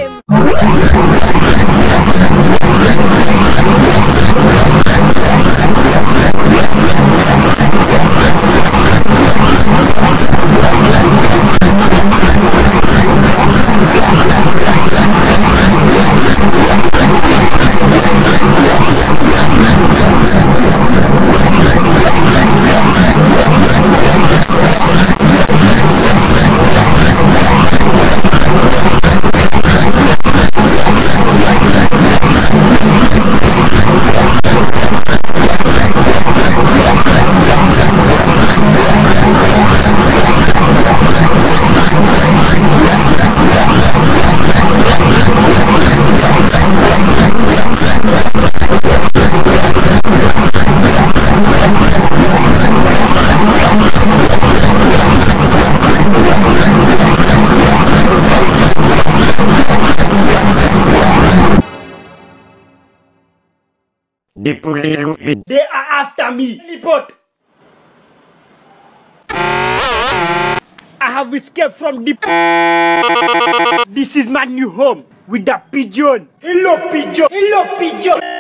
time. They are after me. Report. I have escaped from the... This is my new home with the pigeon. Hello, pigeon. Hello, pigeon.